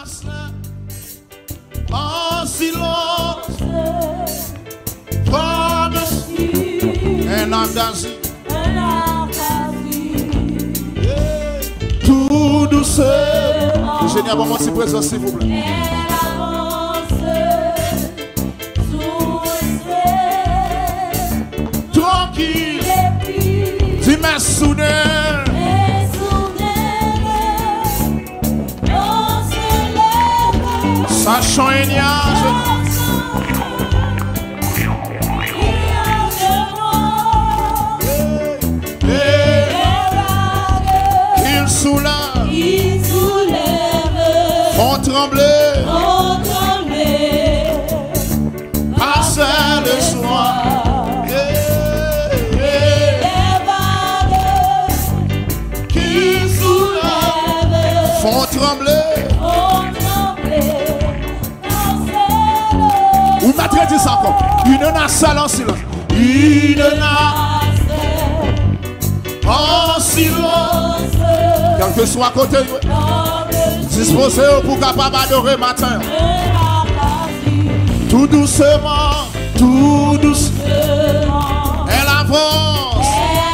En silence, pas de un engagé, tout doucement. Le Seigneur va montrer présent, s'il vous plaît. Tranquille, dis mes souvenirs. Sachant un nuage, il soulève, font trembler, passer le soir. Qu'il soulève, font trembler. Vous m'avez dit ça encore. Une nacelle en silence. Une nacelle en silence. Quel que soit à côté, disposez pour capable adorer matin. Tout doucement, tout doucement. Elle avance.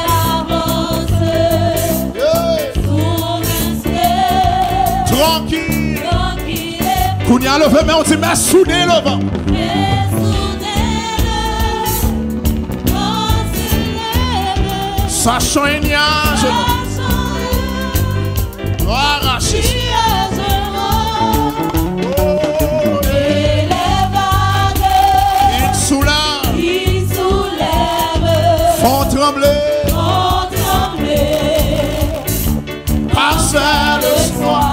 Tranquille. Qu'on y a levé, mais on dit, mais soudez le vent. Sachant un nuage, arraché. Il soulève, font trembler, passer le soir.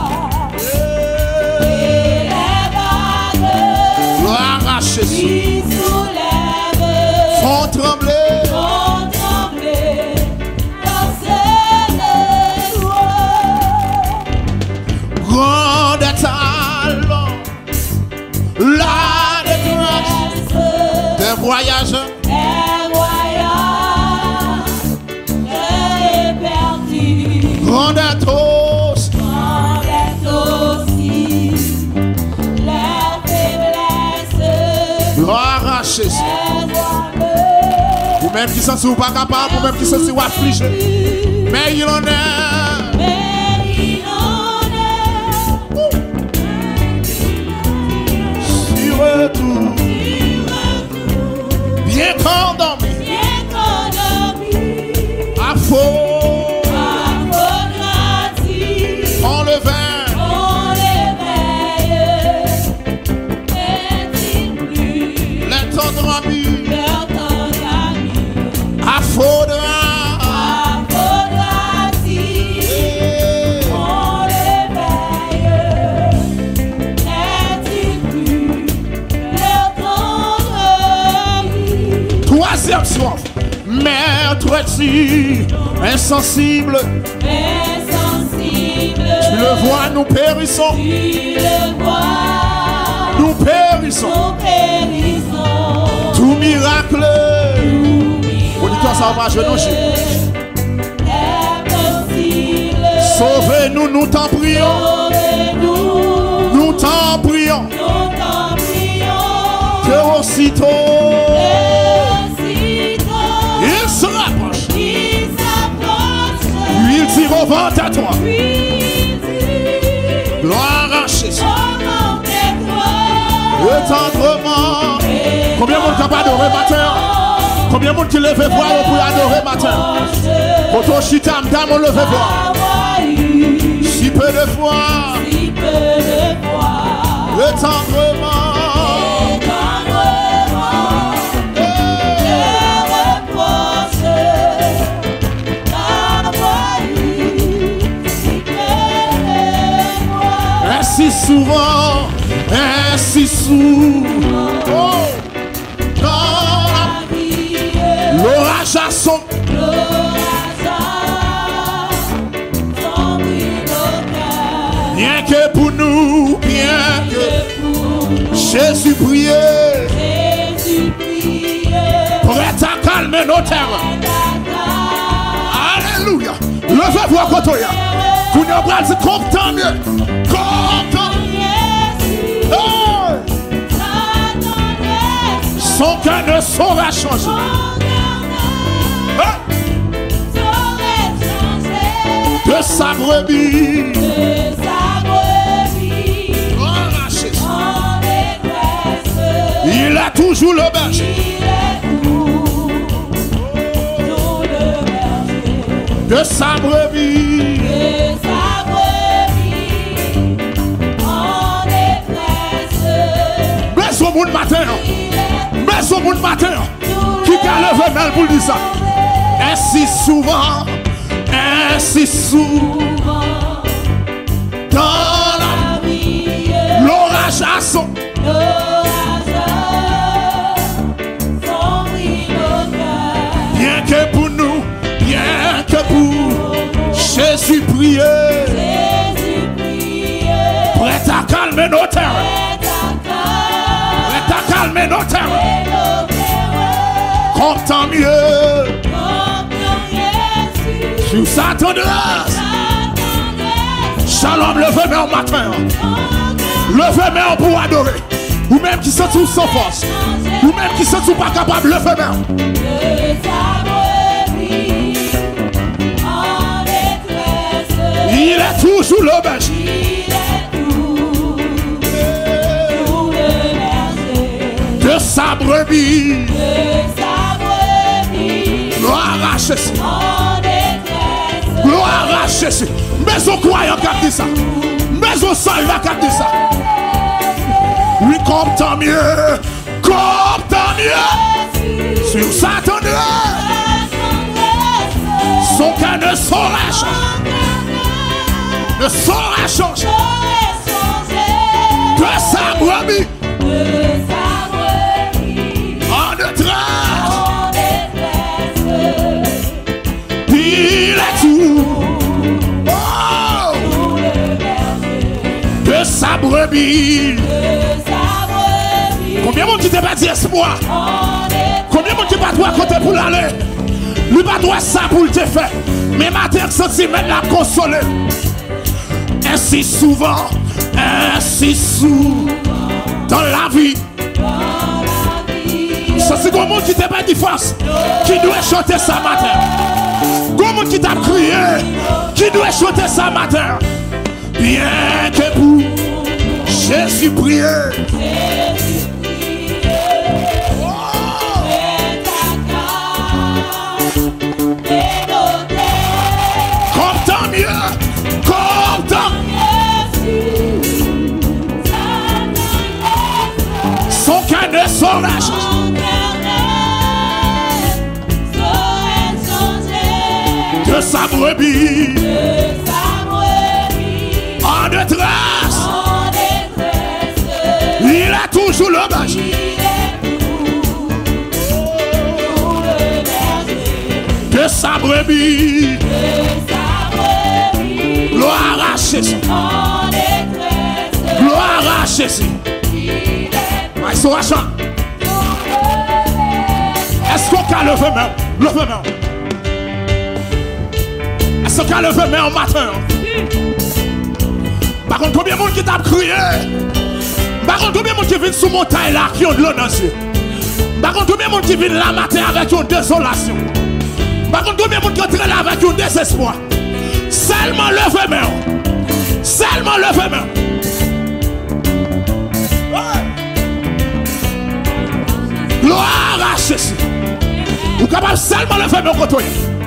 Arraché, font trembler. Voyageurs, grande atroce, leur faiblesse, arraché. Ou même qui sont pas capables, ou même qui sont affligés, mais il en est. Sur tout. Bien condamné, à faux, on le veille, les tendres amis, à faux de soif, maître est-il insensible, tu le vois, nous périssons, nous périssons, tout miracle, auditoire ça va jouer nos chiens. Sauvez-nous, nous t'en prions, nous t'en prions, que aussitôt il se rapproche. Lui il dit revente à toi. Gloire à Jésus. Et tendrement. Combien de monde qui a adoré matin? Combien de monde qui lève voir pour adorer matin? Quand on chita m'dame on lève voir. Si peu de foi. Et tendrement. Ainsi souvent, ainsi souvent, oh, l'orage a son, bien que pour nous, bien que Jésus priait, prêt à calmer nos terres. Alléluia. Levez-vous à côté. Vous ne pouvez pas dire content mieux. Content. sa brebis. Il a toujours le berger. De sa brebis. Mais au monde matin. Mais au monde matin. Qui a levé mal pour dire ça? Ainsi souvent. Ainsi souvent. Dans la vie. L'orage a son. Bien que pour nous, bien que pour Jésus prier, prêt à calmer nos terres, prêt à calmer nos terres, comme tant mieux, sur sa tendresse. Shalom, levez-moi au matin, levez-moi pour adorer, ou même qui sont tous sans force, ou même qui sont tous pas capables, levez-moi. Il est toujours le berger. De sa brebis. Gloire à Jésus. Gloire à Jésus. Mais on croit en capter ça. Mais on soldat capter ça. Oui, comme tant mieux. Comme tant mieux. Sur sa tendresse. Son cœur ne saurait changer. Ne saurait changer. De sa brebis. En détresse. Il est tout. Oh. De sa brebis. Combien de monde qui t'a pas dit espoir? Combien de monde qui pas droit côté pour l'aller? Lui pas droit ça pour le te faire. Mais matin sentiment la consoler. Ainsi souvent dans la vie. Ça c'est comme monde qui t'a pas dit force, qui doit chanter ça matin. Comme monde qui t'a crié, qui doit chanter ça matin. Bien que pour Jésus prier. Comme tant mieux, comme tant. Son cœur ne saurait changer. De sa brebis. En détresse. Il a toujours le berger. De sa brebis. Gloire à Jésus. Gloire à Jésus. Est-ce qu'on a levé main? Levé main. Est-ce qu'on a levé main au matin? Par contre, combien de monde qui t'a crié? Par contre, combien de monde qui vient sous montagne là qui ont de l'eau dans les yeux? Par contre, combien de monde qui vient là matin avec une désolation? Par contre, combien de monde qui entre là avec un désespoir? Seulement levé main. Seulement levé main. Gloire à Jésus. Vous êtes capable seulement lever main côté.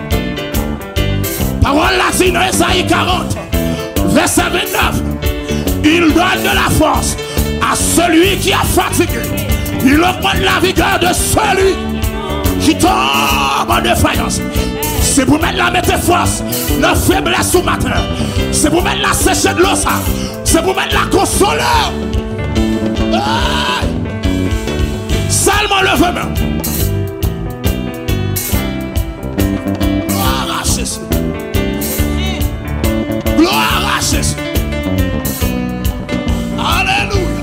Parole latine dans Esaïe 40, verset 29. Il donne de la force à celui qui a fatigué. Il augmente la vigueur de celui qui tombe en défaillance. C'est pour mettre la mettre force dans la faiblesse au matin. C'est pour mettre la sécher de l'eau ça. C'est pour mettre la consoler. Seulement levé main. Gloire à Jésus. Gloire à Jésus. Alléluia.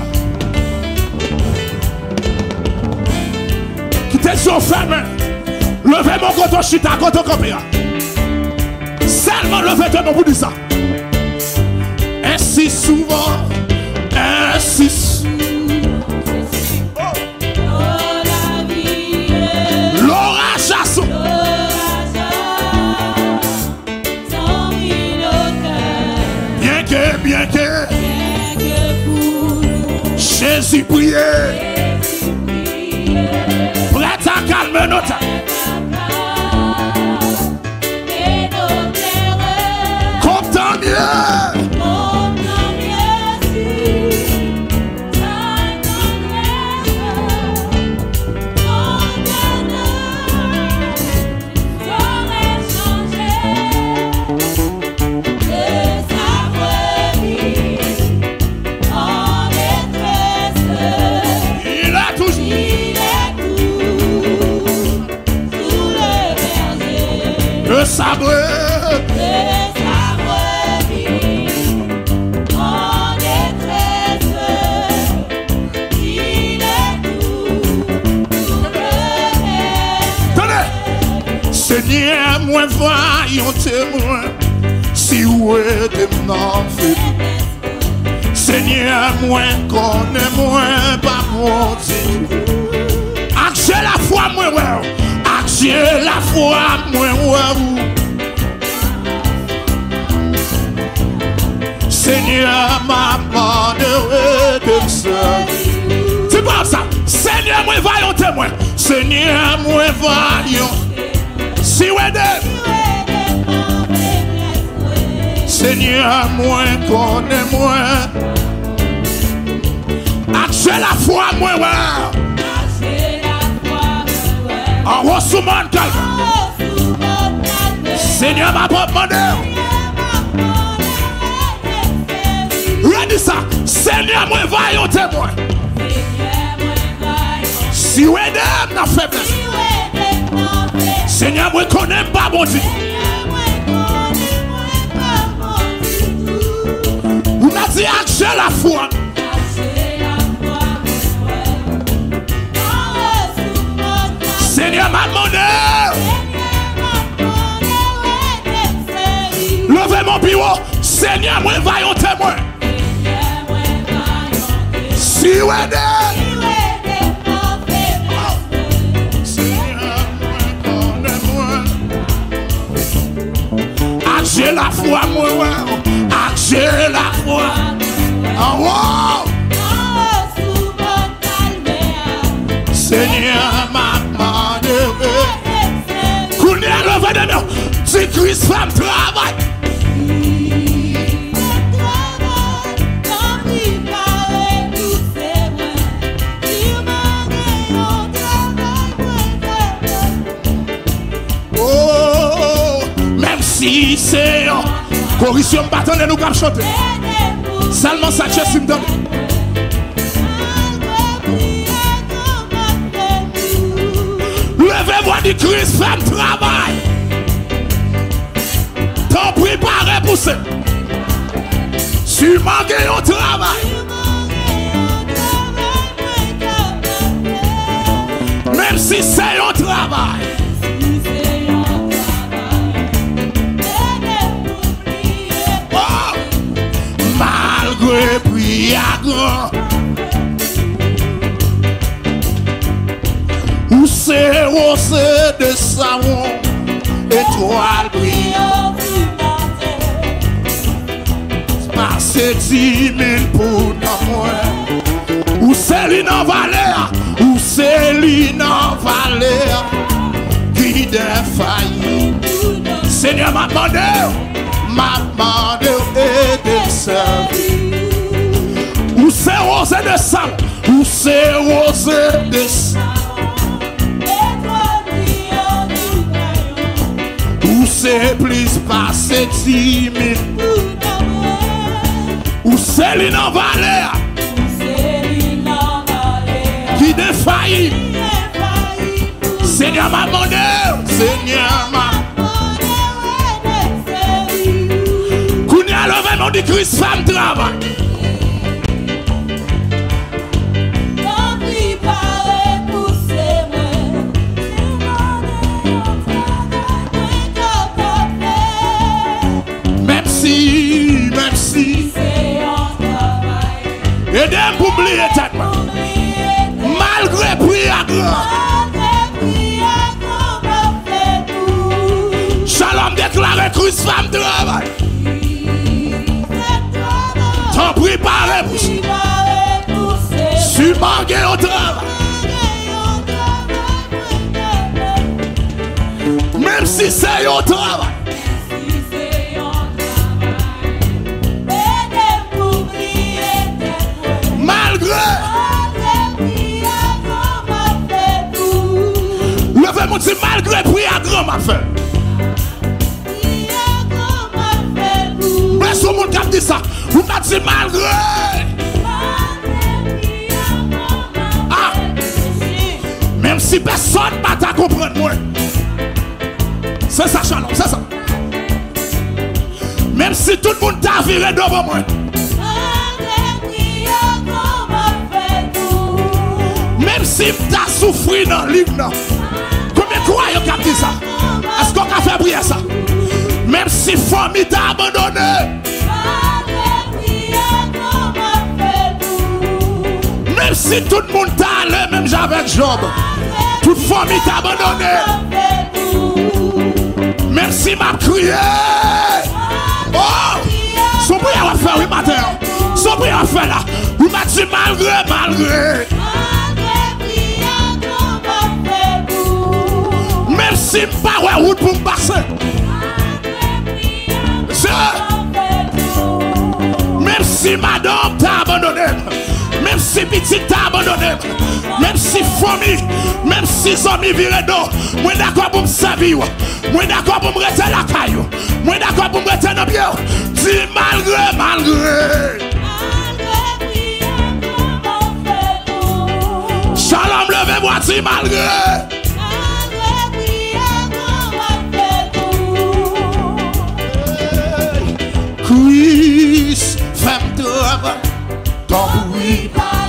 Quittez sur ferme. Levez mon coton chita, coton copia. Seulement levez de mon bout de ça. Ainsi souvent. Ainsi souvent. L'orage a son. Et bien que Jésus priait, prête à calmer nos temps. Content mieux. Le sabre mis en détresse, il est tout tenez, Seigneur, moi voyons témoin, si où est mon fait. Seigneur, moi connais moi pas mon Dieu. J'ai la foi, moi, j'ai la foi, moi, Seigneur, m'a demandé de ça. C'est pas ça. Seigneur, moi, voyons témoin. Seigneur, moi, voyons. Si vous aidez. Seigneur, moi, connais-moi. J'ai la foi, moi, en haut sous mon calme. Seigneur m'a pas demandé. Redis ça. Seigneur moi voyons témoin. Si vous aidez dans faiblesse. Seigneur moi connais pas mon Dieu. Vous m'avez dit j'ai la foi. Seigneur m'a demandé. Levez mon bureau. Seigneur, moi, voyons témoin. Si vous aidez. Seigneur, moi, j'ai la foi, moi. J'ai la foi. En haut. Seigneur, m'a si Christ femme travail. Oh, même si c'est correction bâton de nous comme chanter. Seulement ça je me donne. Levez-moi du Christ femme travail. T'en préparer pour ça. Tu manques au travail. Même si c'est au travail. Oh, malgré prière grand. Où c'est rosé de savon, étoile brillante. C'est 10 000 pour moi. Où c'est l'île en valeur, où c'est l'île en valeur, qui défaillit. Seigneur m'a demandé et de servir. Où c'est rosé de sang, où c'est rosé de sang. Où c'est plus passé 10 000. Où c'est l'île en valeur qui défaillit. Seigneur m'a demandé. Seigneur m'a demandé. Kounia levé mon dit Christ femme travail. Même si aidez-moi pour oublier tellement. Malgré prière grand. Shalom déclaré Christ femme travail. malgré pour si malgré au travail. Même si c'est au travail. Malgré. Levez-moi dit malgré prière grand m'a fait. Mais ce monde qui a dit ça, vous m'a dit malgré. Ah. Même si personne ne va te comprendre moi. C'est ça, Shalom, c'est ça. Même si tout le monde t'a viré devant moi. Même si t'as souffert dans le livre, combien de croyants qui ont dit ça? Est-ce qu'on a fait prier ça? Même si famille t'a abandonné. Même si tout le monde t'a allé, même j'avais Job. Toute famille t'a abandonné. Même si m'a crié. Oh! Son prière va faire oui matin. Son prière va faire là. Il m'a dit malgré. Même si je pas ouais route pour me passer. Même si madame t'a abandonné. Même si petit t'a abandonné. Même si famille. Même si amis virent d'eau. Moi d'accord pour me servir. Moi d'accord pour me rester la caillou. Moi d'accord pour me rester dans bien. Dis malgré. Shalom, levez-moi, dis malgré. Chris, femme travail, ton bruit.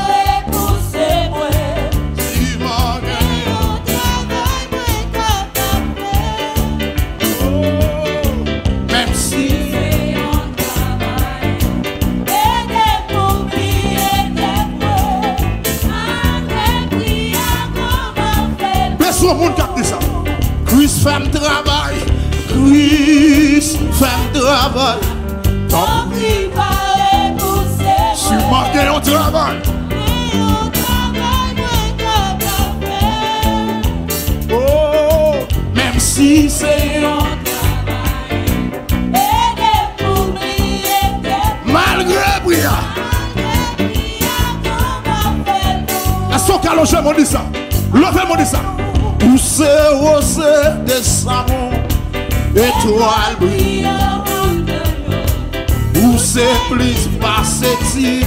Tout le monde qui a dit ça. Chris femme travail. Chris femme travail. Ton prix paraît pousser. Si manqué au travail. Oh, même si c'est un travail. Malgré prière. Est-ce qu'on a logé, dit ça? Levez-moi dit ça. Où c'est rosé de savon, étoile brille. Où c'est plus passé,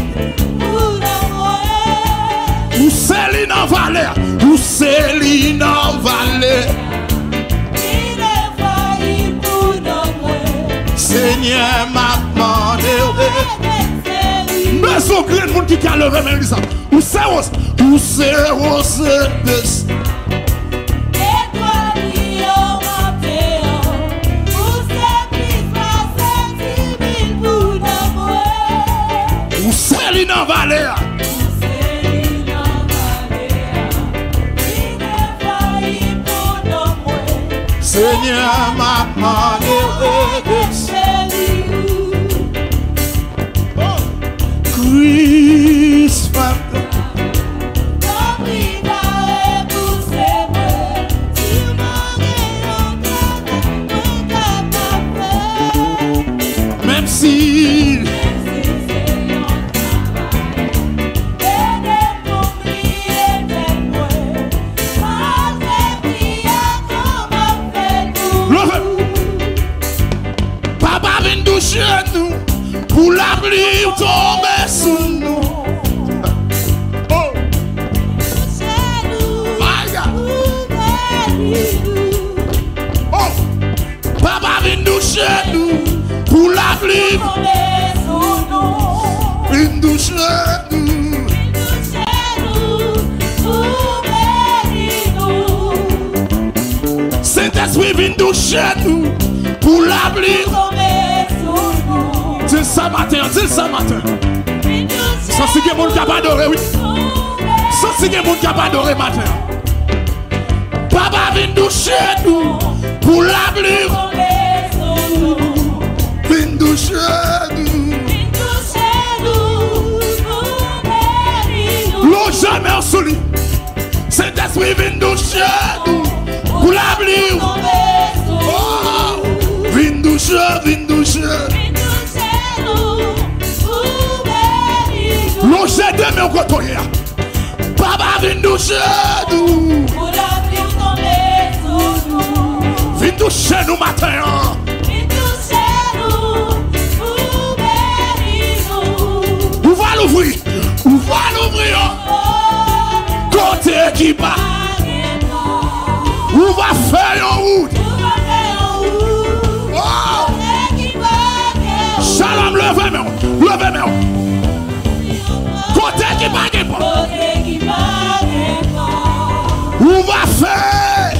où c'est l'île en vallée, où c'est l'île en vallée. Seigneur m'a demandé. Mais au grand monde qui a levé même ça. Où c'est rosé de savon. Dans vallée. Seigneur m'a demandé. Chris même si nous pour la pluie tomber sous nous. Oh, oh, papa vient nous chez nous pour la pluie tomber sous nous. Vient nous chez nous. Saint-Esprit vient nous chez nous pour la pluie tomber sous nous. Dis ça matin, dis ça matin. Ça c'est que mon capable d'adorer, oui. Ça c'est que mon capable d'adorer matin. Papa vient nous chez nous pour la pluie tomber sous nous. Vient nous chez nous. nous. Pour la pluie. Oh, vin douche, vin douche. L'on jette de mes côtés. Papa vin douche nous. Vin douche nous matin. Où va l'ouvrir? Où va l'ouvrir? Côté qui bat. Où va faire un route? Shalom, levez-moi. Levez-moi. Côté qui bat. Où va faire?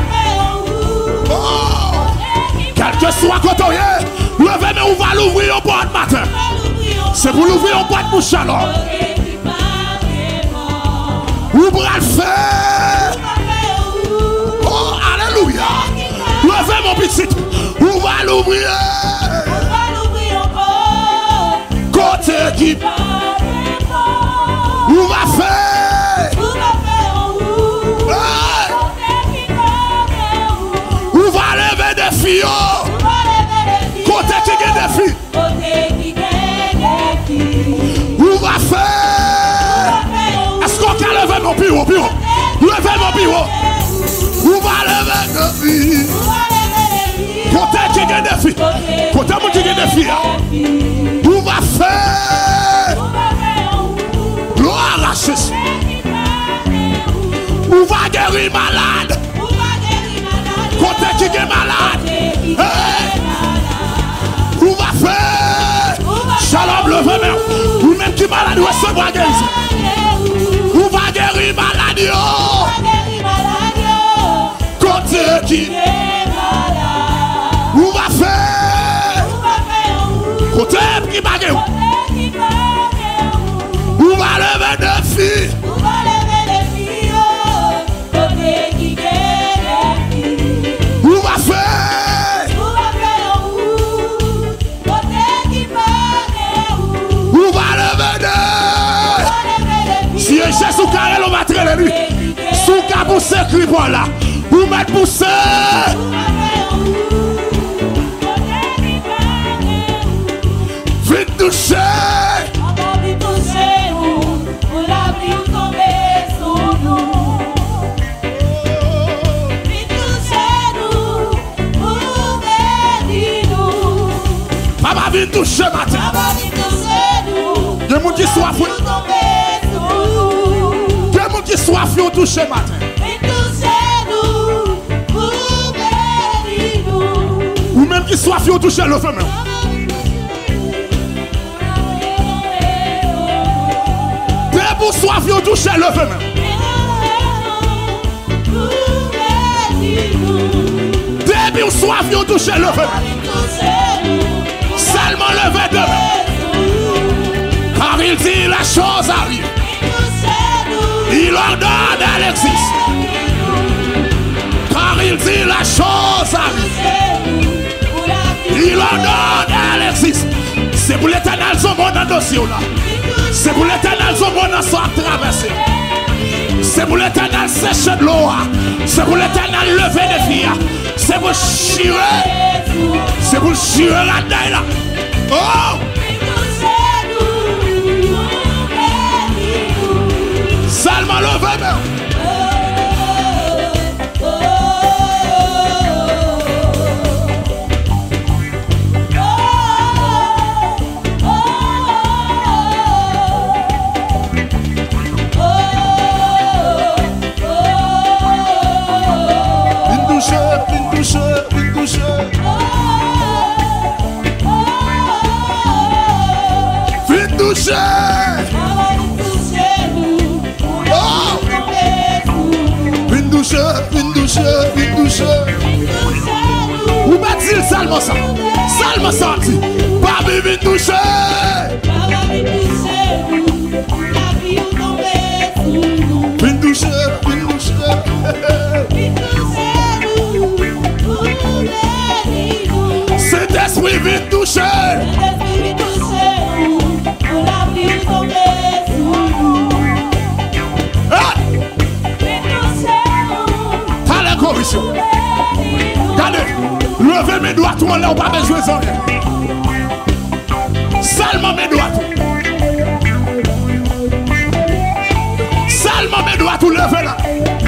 Quel que soit côté, levez-moi. Où va l'ouvrir au bois de matin? C'est pour l'ouvrir au bois de bouche alors. Où va le faire? Oh, alléluia. Levez mon petit. Où va l'ouvrir? Côté qui? Où va faire? Où va lever des filles? Côté qui gagne des filles? Où va faire? Est-ce qu'on peut lever mon bureau? Levez mon bureau. Où va lever des filles? Côté qui gagne des filles? Côté qui gagne des filles? Où va faire? Gloire à Jésus. Où va guérir malade? Côté qui est malade? Hey! Où va faire? Shalom, levez-moi. Ou même qui est malade, recevez guérison. Où va guérir malade? Côté qui? Où va faire? Côté qui va guérir? Où va lever des filles? Où va faire? Où va lever des? Si Jésus carré le matériel lui, sous cas pour s'écrire pour là, où mettre pousser? Vite toucher. Papa vient toucher matin. Des gens qui soif. Des gens qui soif ont touché matin. Ou même qui soif ont touché le feu. Des pour soif ont touché le feu. Des pour soif ont touché le feu. Seulement levé demain. Car il dit la chose arrive. Il ordonne, elle existe. Car il dit la chose arrive. Il ordonne, elle existe. C'est pour l'éternel son bon dans le dossier là. C'est pour l'éternel son bon dans son traversé. C'est pour l'éternel sécher de l'eau. C'est pour l'éternel lever des filles. C'est pour chirer. C'est pour chirer la taille là. Oh! Seulement levé même. Une douche. Vite toucher. Une douche. Où va-t-il seulement ça? Seulement ça dit. Babi vite toucher. Vite toucher. Cet esprit vite toucher. on pas besoin de ça. Seulement mes doigts tout. Seulement mes doigts tout lever là.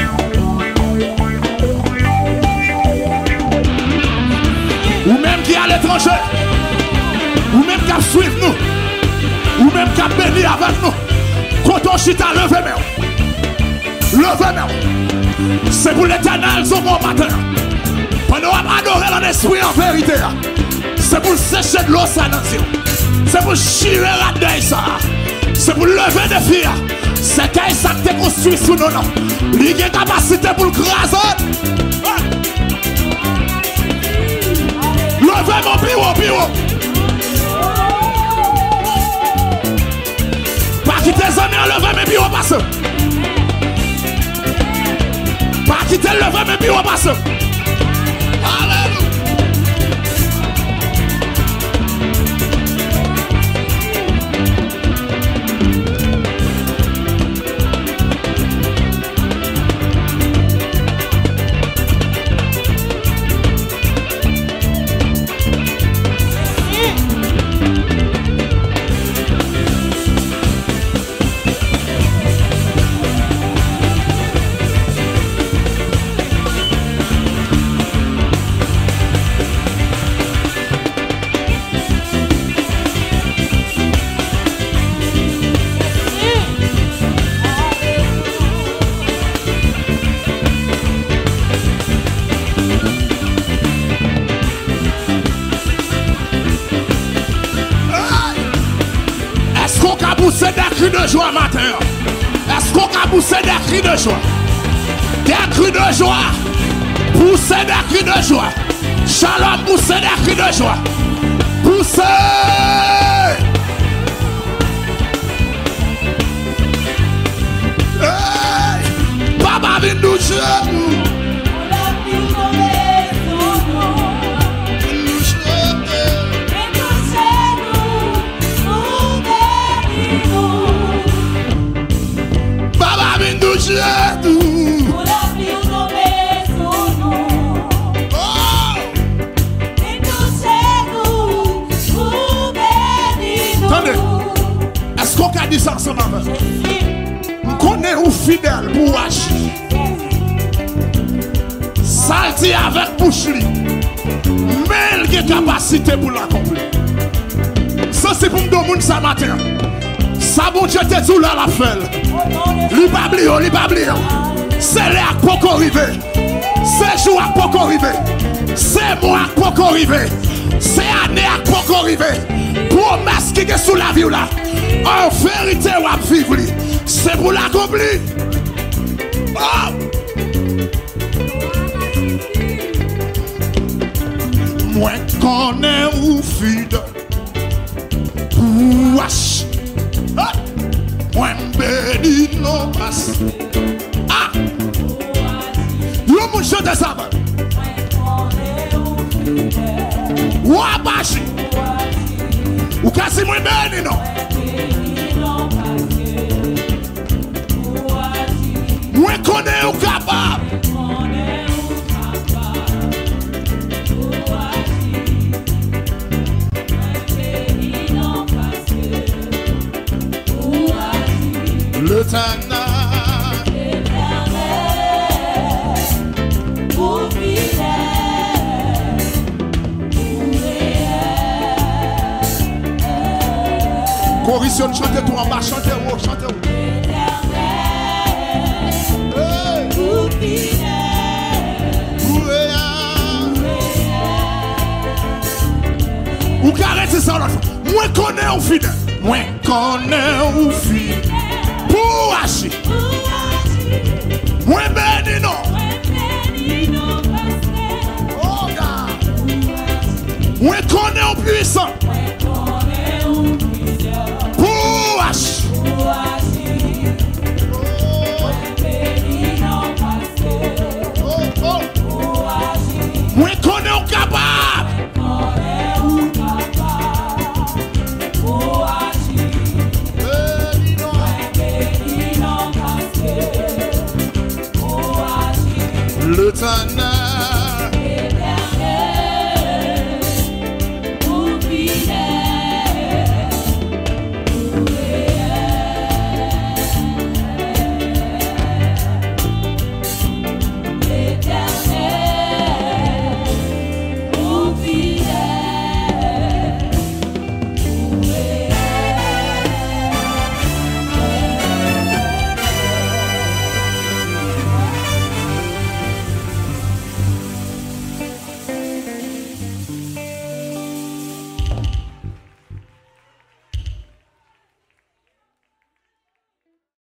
Ou même qui est à l'étranger. Ou même qui a suivi nous. Ou même qui a béni avec nous. Quand on chita, levez nous. Levez nous. C'est pour l'éternel son bon matin. Pendant qu'on adorer dans l'esprit en vérité. C'est pour sécher de l'eau ça dans Dieu. C'est pour chirer la deuil ça. C'est pour lever des filles. C'est qu'il ça te construit sous nos noms. Il y a capacité pour le craser. Levez mon bureau. Pas quitter les amis, levez mes bureaux passe. Pas quitter lever mes bureaux passe. Alléluia. Pousser des cris de joie matin. Est-ce qu'on a poussé des cris de joie? Des cris de joie. Pousser des cris de joie. Shalom, pousser des cris de joie. Pousser. Hey! Papa vient nous jouer. Attendez, est-ce qu'on a dit ça ensemble? On connaît ou fidèle pour agir. Salti avec bouche li. Mais il a capacité pour l'accomplir. Ça c'est pour me donner ça matin. Ça bon Dieu te tout là la fait. Li pas oublier. C'est là pour qu'on arrive. C'est jour pour qu'on arrive. C'est mois pour qu'on arrive. C'est année pour qu'on arrive. Promesse qui est sous la vie là. En vérité ou à vivre. C'est pour l'accomplir. Oh! Moi connais ou fidèle. Ouach. Moi béni non passe. Ah! Yo moun chante ça. Ouabashi. Ou kasi moi béni non. Moi connais ou capable. Le Tana. Corrition, chantez tout en bas, chantez où, chantez où. Ou arrêtez ça l'autre fois. Moi connais ou fidèle. Moi connais ou fidèle. Pour agir. Moi béni non. Oh God. Moi connais ou puissant. Pour agir. Moi connais ou capable. Le Tana.